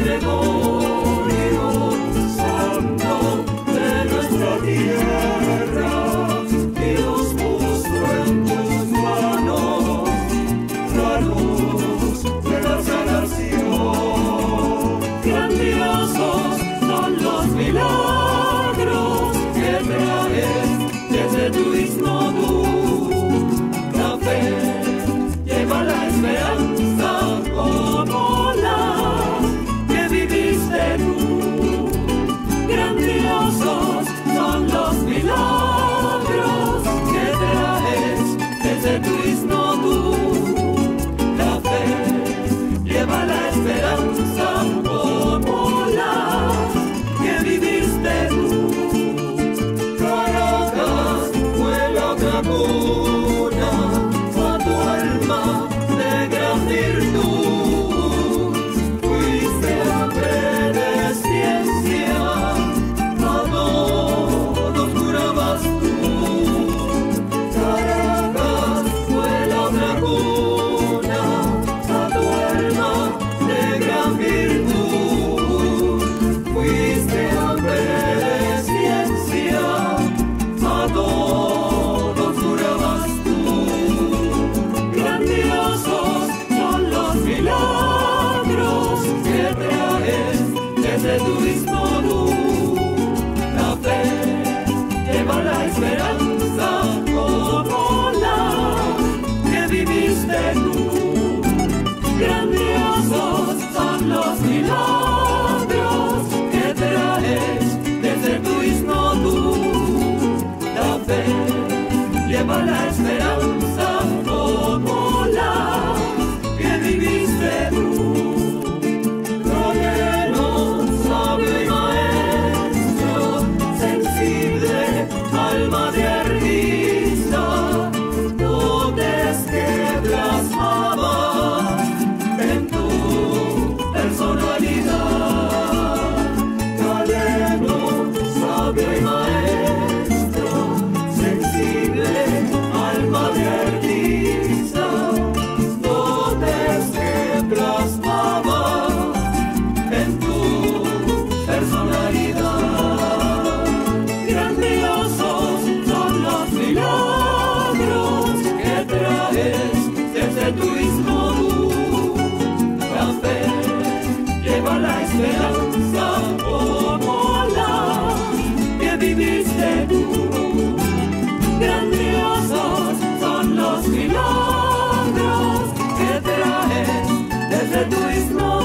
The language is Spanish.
Gregorio, santo de nuestra tierra, Dios puso en tus manos la luz de la sanación. Grandiosos son los milagros que traes desde tu istmo tú. La fe lleva la esperanza como la que viviste tú. Grandiosos son los milagros que traes desde tu istmo tú. La fe lleva la esperanza como la que viviste tú. Caracas fue la otra cuna a tu alma de gran virtud. Fuiste hambre de ciencia, a todos curabas tú. Caracas fue la otra cuna a tu alma de gran virtud. Fuiste hambre de ciencia, a todos curabas tú. Grandiosos son los milagros que traes desde tu istmo tú. La fe lleva la esperanza como la que viviste tú. Grandiosos son los milagros que traes desde tu istmo tú. La fe lleva la esperanza como la que viviste tú. Moreno, sabio y maestro, sensible, alma de artista, dotes que plasmabas en tu personalidad. Galeno, sabio y maestro, sensible, alma de artista, dotes que plasmabas en tu personalidad. Grandiosos son los milagros que traes desde tu istmo tú. La fe lleva la esperanza como la que viviste tú. Grandiosos son los milagros que traes desde tu istmo